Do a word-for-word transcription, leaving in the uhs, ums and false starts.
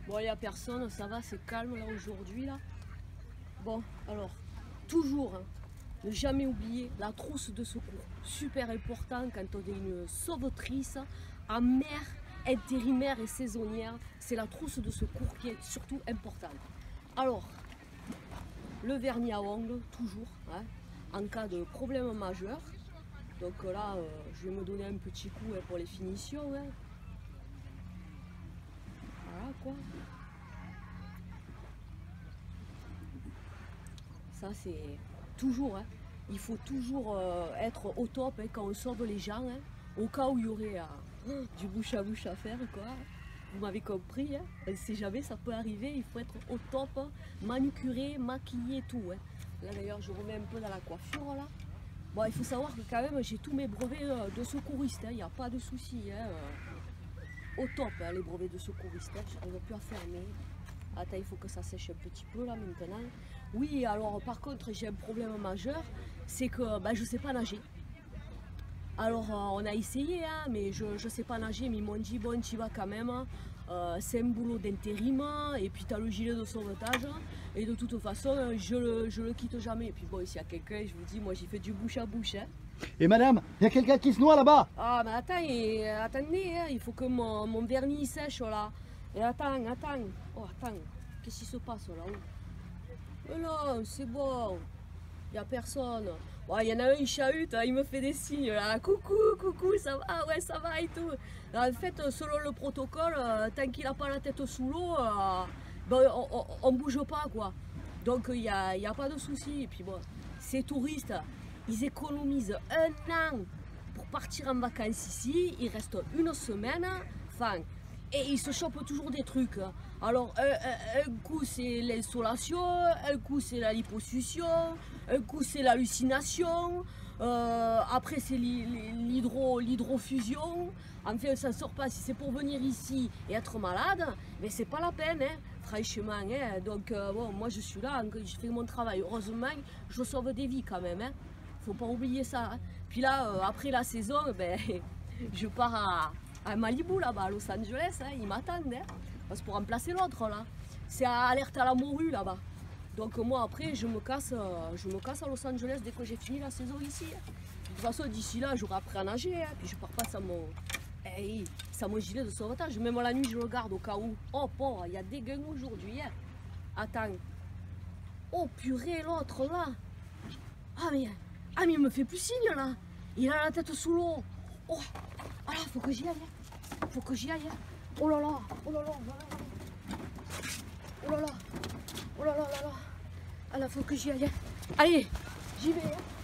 Bon, il n'y a personne, ça va, c'est calme là aujourd'hui là. Bon, alors, toujours, hein, ne jamais oublier la trousse de secours. Super important quand on est une sauvetrice en mer, intérimaire et saisonnière. C'est la trousse de secours qui est surtout importante. Alors, le vernis à ongles, toujours, hein, en cas de problème majeur. Donc là, euh, je vais me donner un petit coup hein, pour les finitions. Hein. Voilà quoi. Ça c'est toujours, hein, il faut toujours euh, être au top hein, quand on sauve les gens, hein, au cas où il y aurait euh, du bouche à bouche à faire quoi. Vous m'avez compris, hein, on ne sait jamais, ça peut arriver, il faut être au top, hein, manucuré, maquillé, tout. Hein. Là d'ailleurs je remets un peu dans la coiffure là. Bon, il faut savoir que quand même j'ai tous mes brevets euh, de secouriste, il hein, n'y a pas de souci. Hein, euh, au top hein, les brevets de secouriste, hein, j'arrive plus à fermer. Attends, il faut que ça sèche un petit peu là maintenant. Oui, alors par contre j'ai un problème majeur, c'est que ben, je ne sais pas nager. Alors euh, on a essayé, hein, mais je ne sais pas nager, mais ils m'ont dit bon tu vas quand même, euh, c'est un boulot d'intérim, et puis tu as le gilet de sauvetage, et de toute façon je le, je le quitte jamais. Et puis bon, s'il y a quelqu'un, je vous dis, moi j'ai fait du bouche à bouche. Hein. Et madame, il y a quelqu'un qui se noie là-bas. Ah mais attends, et, attendez, hein, il faut que mon, mon vernis sèche là. Et attends, attends, oh attends, qu'est-ce qui se passe là-haut? Mais non, c'est bon, il n'y a personne. Il ouais, y en a un, il chahute, il me fait des signes là, coucou, coucou, ça va, ouais, ça va et tout. En fait, selon le protocole, euh, tant qu'il n'a pas la tête sous l'eau, euh, ben, on ne bouge pas quoi. Donc il n'y a, y a pas de souci. Et puis bon, ces touristes, ils économisent un an pour partir en vacances ici, il reste une semaine, enfin. Et ils se chopent toujours des trucs. Alors, un, un, un coup c'est l'insolation, un coup c'est la liposuction, un coup c'est l'hallucination, euh, après c'est l'hydrofusion. Enfin, on s'en sort pas. Si c'est pour venir ici et être malade, mais c'est pas la peine, hein, franchement. Hein. Donc, euh, bon, moi je suis là, je fais mon travail. Heureusement, je sauve des vies quand même. Hein. Faut pas oublier ça. Hein. Puis là, euh, après la saison, ben, je pars à. à Malibu là-bas, à Los Angeles, hein, ils m'attendent, hein, parce que pour remplacer l'autre là, c'est à alerte à la morue là-bas. Donc moi après je me casse, euh, je me casse à Los Angeles dès que j'ai fini la saison ici. Hein. De toute façon d'ici là j'aurai appris à nager, hein, puis je pars pas sans mon, hey, sans mon gilet de sauvetage, même la nuit je le garde au cas où. Oh pauvre, il y a des gains aujourd'hui. Hein. Attends, oh purée l'autre là, ah mais, ah mais il me fait plus signe là, il a la tête sous l'eau. Oh, ah là, faut que j'y aille. Faut que j'y aille. Oh là là, oh là là, oh là là, oh là là, oh là là. Ah là, faut que j'y aille. Allez, j'y vais. Hein.